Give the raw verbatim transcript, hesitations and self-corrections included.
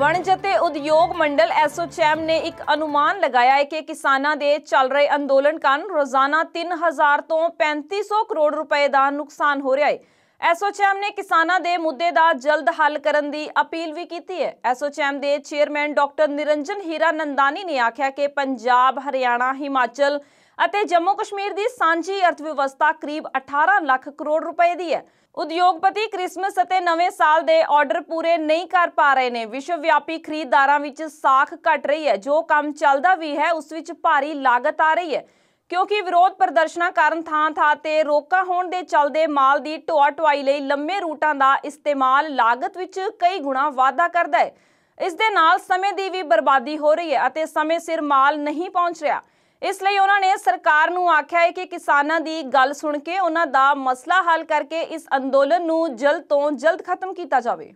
ਵਣਜ ਅਤੇ ਉਦਯੋਗ ਮੰਡਲ ਐਸੋਚੈਮ ਨੇ ਇੱਕ ਅਨੁਮਾਨ ਲਗਾਇਆ ਹੈ ਕਿ ਕਿਸਾਨਾਂ ਦੇ ਚੱਲ ਰਹੇ ਅੰਦੋਲਨ ਕਾਰਨ ਰੋਜ਼ਾਨਾ ਤਿੰਨ ਹਜ਼ਾਰ ਤੋਂ ਪੈਂਤੀ ਸੌ ਕਰੋੜ ਰੁਪਏ ਦਾ ਨੁਕਸਾਨ ਹੋ ਰਿਹਾ ਹੈ। ਐਸੋਚੈਮ ਨੇ ਕਿਸਾਨਾਂ ਦੇ ਮੁੱਦੇ ਦਾ ਜਲਦ ਹੱਲ ਕਰਨ ਦੀ ਅਪੀਲ ਵੀ ਕੀਤੀ ਹੈ। ਐਸੋਚੈਮ ਦੇ ਚੇਅਰਮੈਨ ਡਾਕਟਰ ਨਿਰੰਜਨ ਹੀਰਾਨੰਦਾਨੀ ਨੇ ਆਖਿਆ ਕਿ ਪੰਜਾਬ, ਹਰਿਆਣਾ, ਹਿਮਾਚਲ ਅਤੇ ਜੰਮੂ ਕਸ਼ਮੀਰ ਦੀ ਸਾਂਝੀ ਅਰਥ-ਵਿਵਸਥਾ ਕਰੀਬ ਅਠਾਰਾਂ ਲੱਖ ਕਰੋੜ ਰੁਪਏ ਦੀ ਹੈ। ਉਦਯੋਗਪਤੀ ਕ੍ਰਿਸਮਸ ਅਤੇ ਨਵੇਂ ਸਾਲ ਦੇ ਆਰਡਰ ਪੂਰੇ ਨਹੀਂ ਕਰ ਪਾ ਰਹੇ ਨੇ। ਵਿਸ਼ਵ ਵਿਆਪੀ ਖਰੀਦਦਾਰਾਂ ਵਿੱਚ ਸਾਖ ਘਟ ਰਹੀ ਹੈ। ਜੋ ਕੰਮ ਚੱਲਦਾ ਵੀ ਹੈ ਉਸ ਵਿੱਚ ਭਾਰੀ ਲਾਗਤ ਆ ਰਹੀ ਹੈ, ਕਿਉਂਕਿ ਵਿਰੋਧ ਪ੍ਰਦਰਸ਼ਨਾਂ ਕਾਰਨ ਥਾਂ-ਥਾਂ ਤੇ ਰੋਕਾਂ ਹੋਣ ਦੇ ਚੱਲਦੇ ਮਾਲ ਦੀ ਢੋਆ ਢੁਆਈ ਲਈ ਲੰਮੇ ਰੂਟਾਂ ਦਾ ਇਸਤੇਮਾਲ ਲਾਗਤ ਵਿੱਚ ਕਈ ਗੁਣਾ ਵਾਧਾ ਕਰਦਾ ਹੈ। ਇਸ ਦੇ ਨਾਲ ਸਮੇਂ ਦੀ ਵੀ ਬਰਬਾਦੀ ਹੋ ਰਹੀ ਹੈ ਅਤੇ ਸਮੇਂ ਸਿਰ ਮਾਲ ਨਹੀਂ ਪਹੁੰਚ ਰਿਹਾ। ਇਸ ਲਈ ਉਹਨਾਂ ਨੇ ਸਰਕਾਰ ਨੂੰ ਆਖਿਆ ਹੈ ਕਿ ਕਿਸਾਨਾਂ ਦੀ ਗੱਲ ਸੁਣ ਕੇ ਉਹਨਾਂ ਦਾ ਮਸਲਾ ਹੱਲ ਕਰਕੇ ਇਸ ਅੰਦੋਲਨ ਨੂੰ ਜਲਦ ਤੋਂ ਜਲਦ ਖਤਮ ਕੀਤਾ ਜਾਵੇ।